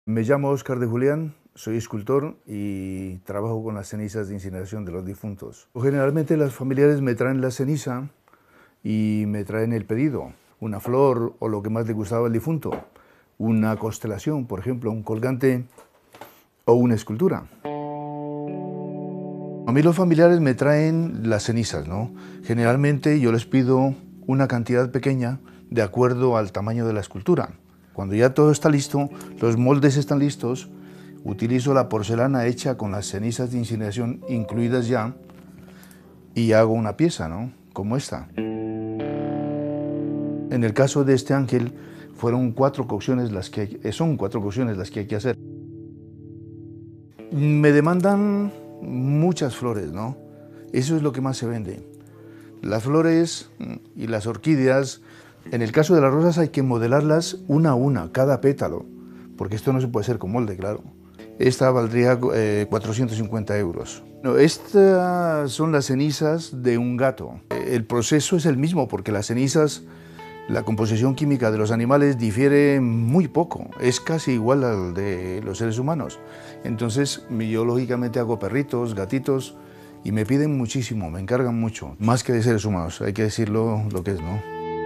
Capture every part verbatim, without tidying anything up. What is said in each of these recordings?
Me llamo Óscar de Julián, soy escultor y trabajo con las cenizas de incineración de los difuntos. Generalmente los familiares me traen la ceniza y me traen el pedido, una flor o lo que más le gustaba al difunto, una constelación, por ejemplo, un colgante o una escultura. A mí los familiares me traen las cenizas, ¿no? Generalmente yo les pido una cantidad pequeña de acuerdo al tamaño de la escultura. Cuando ya todo está listo, los moldes están listos, utilizo la porcelana hecha con las cenizas de incineración incluidas ya y hago una pieza, ¿no? Como esta. En el caso de este ángel, fueron cuatro cocciones las que hay, son cuatro cocciones las que hay que hacer. Me demandan muchas flores, ¿no? Eso es lo que más se vende. Las flores y las orquídeas, en el caso de las rosas hay que modelarlas una a una, cada pétalo, porque esto no se puede hacer con molde, claro. Esta valdría eh, cuatrocientos cincuenta euros. No, estas son las cenizas de un gato. El proceso es el mismo, porque las cenizas, la composición química de los animales difiere muy poco, es casi igual al de los seres humanos. Entonces, yo lógicamente hago perritos, gatitos, y me piden muchísimo, me encargan mucho, más que de seres humanos, hay que decirlo lo que es, ¿no?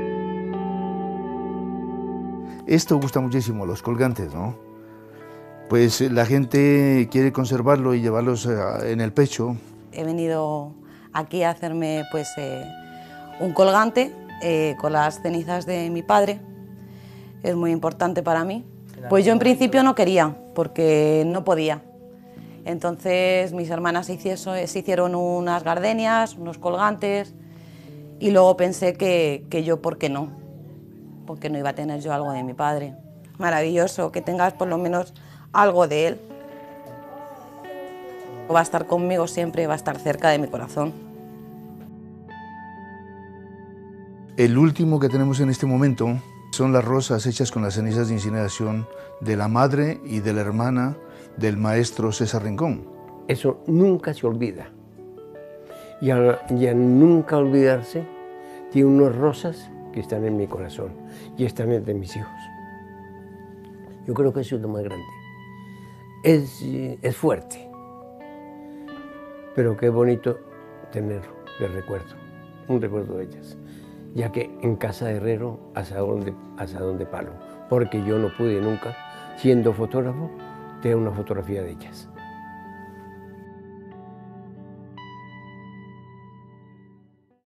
Esto gusta muchísimo, los colgantes, ¿no? Pues la gente quiere conservarlo y llevarlos en el pecho. He venido aquí a hacerme pues, eh, un colgante eh, con las cenizas de mi padre. Es muy importante para mí. Pues yo en principio no quería, porque no podía. Entonces mis hermanas se hicieron, se hicieron unas gardenias, unos colgantes, y luego pensé que, que yo, ¿por qué no? Porque no iba a tener yo algo de mi padre. Maravilloso, que tengas por lo menos algo de él. Va a estar conmigo siempre, va a estar cerca de mi corazón. El último que tenemos en este momento son las rosas hechas con las cenizas de incineración de la madre y de la hermana del maestro César Rincón. Eso nunca se olvida. Y al, y al nunca olvidarse, tiene unas rosas que están en mi corazón y están entre mis hijos. Yo creo que eso es lo más grande. Es, es fuerte, pero qué bonito tenerlo de recuerdo, un recuerdo de ellas. Ya que en casa de herrero, asadón de, asadón de palo, porque yo no pude nunca, siendo fotógrafo, tener una fotografía de ellas.